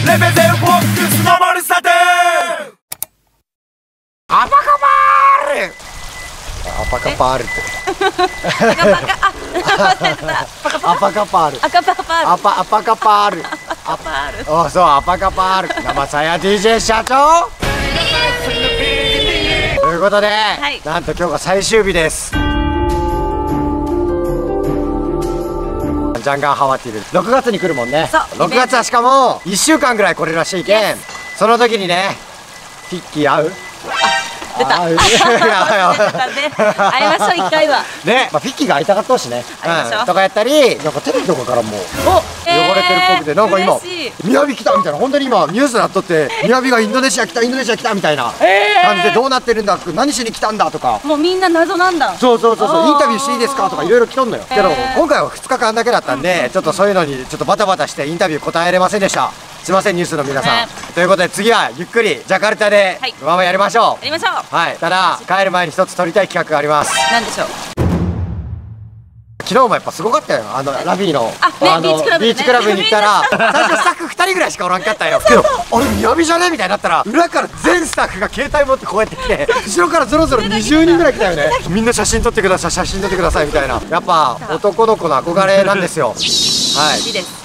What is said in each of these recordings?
レベゼルボックスの森さでアパカパールアパカパールってアパカパールアパカパールおそうアパカパール生さや DJ 社長ということで、なんと今日が最終日です。ジャンガンハワティル6月に来るもんね。6月はしかも1週間ぐらい来れるらしいけん、その時にねフィッキー会う出た。会いましょう一回は。 ね、まあフィッキーが会いたかったしね。とかやったり、なんかテレビとかからも汚れてるっぽくて、なんか今みやび来たみたいな、本当に今ニュースになっとってみやびがインドネシア来たインドネシア来たみたいな感じでどうなってるんだ、何しに来たんだとか。 もうみんな謎なんだ。 そうそうそうそう、インタビューしていいですかとかいろいろ来とんのよ。けど今回は2日間だけだったんで、ちょっとそういうのにちょっとバタバタしてインタビュー答えれませんでした。すいませんニュースの皆さん。ということで次はゆっくりジャカルタでままやりましょう。 やりましょう。 はい。ただ帰る前に一つ撮りたい企画があります。 なんでしょう。 昨日もやっぱすごかったよ。ラビーのビーチクラブに行ったら最初スタッフ2人ぐらいしかおらんかったよ。けどあれみやびじゃねみたいになったら裏から全スタッフが携帯持ってこうやって来て、後ろからぞろぞろ20人ぐらい来たよね。みんな写真撮ってください写真撮ってくださいみたいな。やっぱ男の子の憧れなんですよ。はい。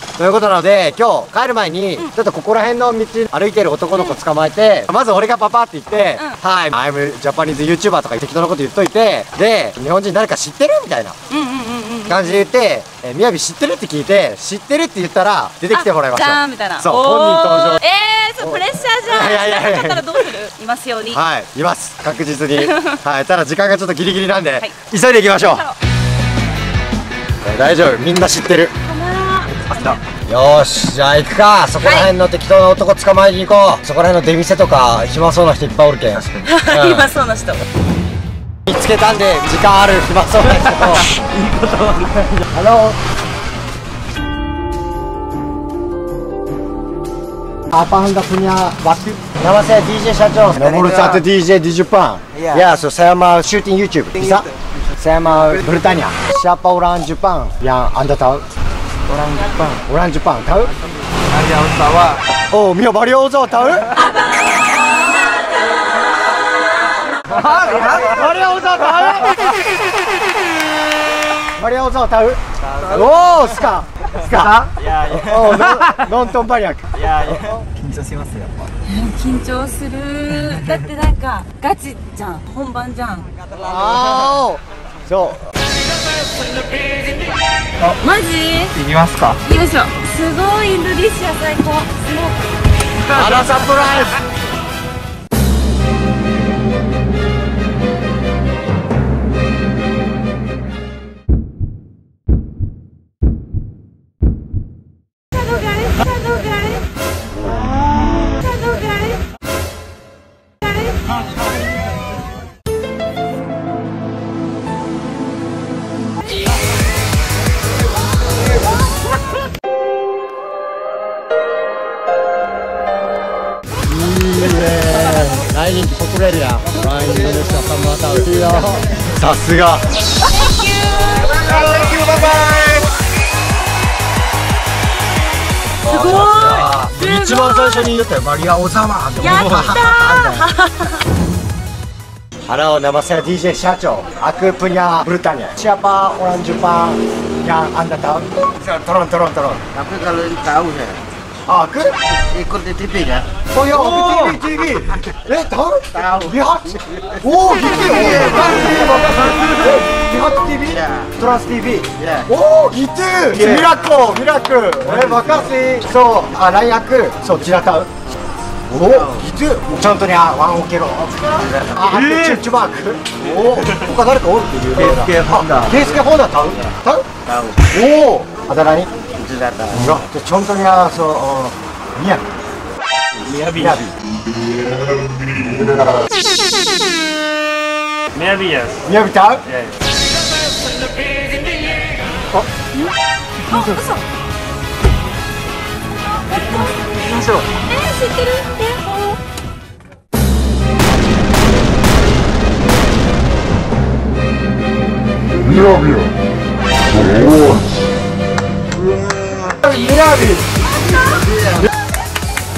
ということなので今日帰る前にちょっとここら辺の道歩いてる男の子捕まえて、まず俺がパパって言って「はい、I'm Japanese YouTuber」とか適当なこと言っといて、で日本人誰か知ってるみたいな感じで言って「みやび知ってる?」って聞いて「知ってる?」って言ったら出てきてもらいましょう。 みたいな。 そう本人登場。 そうプレッシャーじゃん。だったらどうする？いますように。 はいいます確実に。はいただ時間がちょっとギリギリなんで急いでいきましょう。大丈夫みんな知ってる。よーしじゃあ行くか。そこら辺の適当な男捕まえに行こう。そこら辺の出店とか暇そうな人いっぱいおるけん。 暇そうな人見つけたんで時間ある暇そうな人といいことはハローApaan punya waktu? Nama saya DJ Syacong. Nomor 1 DJ di Jepang. Ya, so saya mau syuting YouTube. Bisa? Saya mau bertanya, siapa orang Jepang yang Anda tahu? Orang Jepang. Orang Jepang tahu? Maria Ozawa. Oh, Mia Maria Ozawa tahu? Maria Ozawa tahu? Maria Ozawa tahu? Oh, suka. Suka? Oh, nonton banyak. 緊張しますやっぱ。 緊張する。だってなんかガチじゃん。本番じゃん。 ああ。そう。 マジ？ 行きますか。 よいしょ。すごいインドネシア最高。すごい。 あらサプライズ。大人気ポプレルや。ラインドネシアサムアタウン。さすが。 すごい。 一番最初に言ったよマリアオザワー。 やったー。 Halo, nama saya DJ Syacong. Aku punya bertanya. Siapa orang Jepang yang Anda tahu? Tolong. Tapi kalau tahu saya. Aku ikut di TV kan? Oh ya, TV. Tahu? Tahu. Lihat. Oh, gitu. Lihat TV? Trans TV. Oh, gitu. Miracle. Makasih. So, lain aku. So, tidak tahu. Oh, gitu. Contohnya One Ok Rock. Chubak. Oh, 他誰かおるっていう。ケイスケホンダtahu? Tahu? Oh, ada lain? Tidak tahu. Enggak. Contohnya so Miyabi. Yes. Miyabi tahu? Oh. あ、嘘。行きましょう。 知ってる？ ミラビ。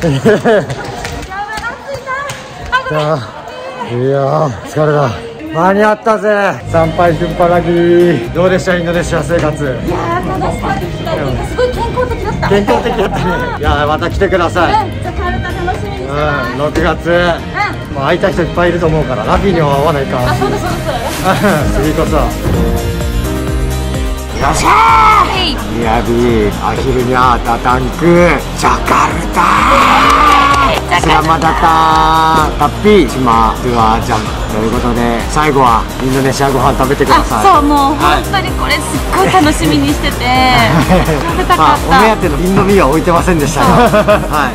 いやー疲れた。間に合ったぜ。参拝順パラギー。どうでしたインドネシア生活。 いやー楽しかった。すごい健康的だった。 健康的だったね。いやーまた来てください。 じゃあカルタ楽しみにしてます。 6月、まあ会いたい人いっぱいいると思うからラビーには会わないか。 あ、そうだそうだそうだ。 次こそ。よっしゃー。ミヤビアヒルニャータタンクジャカルタ。Selamat datang tapi cuma 2 jam ということで最後はインドネシアご飯食べてください。 そうもう本当にこれすっごい楽しみにしてて食べたかった。 お目当てのインドミーは置いてませんでしたが、はい。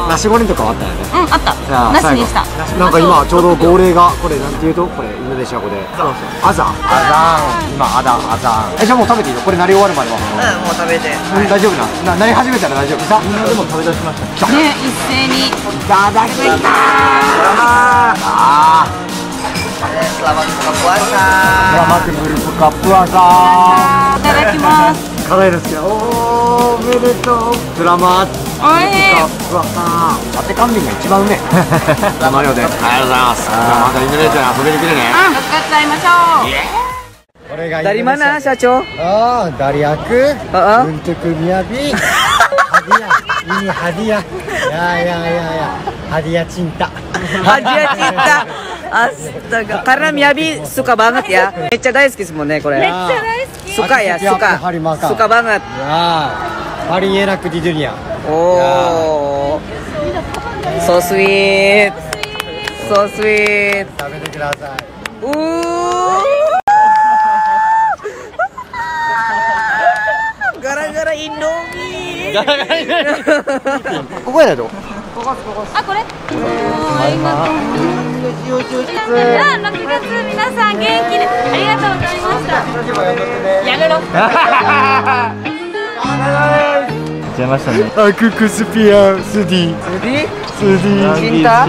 ナシゴレンとかはあったよね。 うんあった。なしにした。 なんか今ちょうど号令がこれなんていうとこれインドネシア語でアザン今アザンじゃあもう食べていいのこれなり終わるまでは。 もう食べて。 大丈夫ななり始めたら大丈夫さ。みんなでも食べ出しましたね一斉に。 いただきます。 Selamat buka puasa. Selamat berbuka puasa. いただきます。 辛いですけど、おめでとう。Selamat おいしい。 buka puasa。ラテ乾麺が一番うめえ。生量で。ありがとうございます。またインドネシア遊びに来るね。 6月会いましょう。 これが Dari mana, Syacho? Oh, dari aku untuk Miyabi. Hadiah. Ini hadiah. Ya. Hadiah cinta. Hadiah cinta. Astaga. Karena Miyabi suka banget ya. Mecca大好きですもんねこれ。 めっちゃ大好き。 Suka ya, suka banget. Ya. Paling enak di dunia. Oh. So sweet. So sweet. 食べてください。 Gara-gara Indomie. ここやでど。 あこれ。ありがとう。6月皆さん元気でありがとうございました。やめろ。 出ましたね。 Aku kesepian, sedih. Cinta.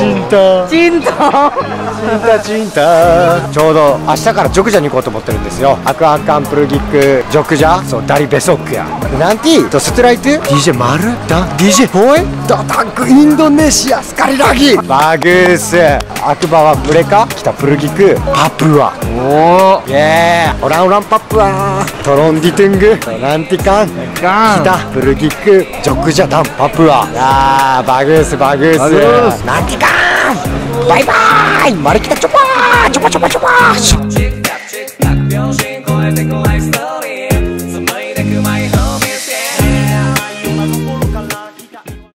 Cinta. ちょうど明日からジョクジャに行こうと思ってるんですよ。Aku akan pergi ke Jogja, so dari besok ya. Nanti setelah itu DJ Maru dan DJ Boy datang ke Indonesia sekali lagi. Bagus. Aku bawa mereka kita pergi ke Papua. Oh, yeah. Orang-orang Papua. Tolong ditunggu. Nanti kan kita pergi ke Jogja dan Papua. Ya, bagus. Nanti kan. Bye bye. Mari kita coba.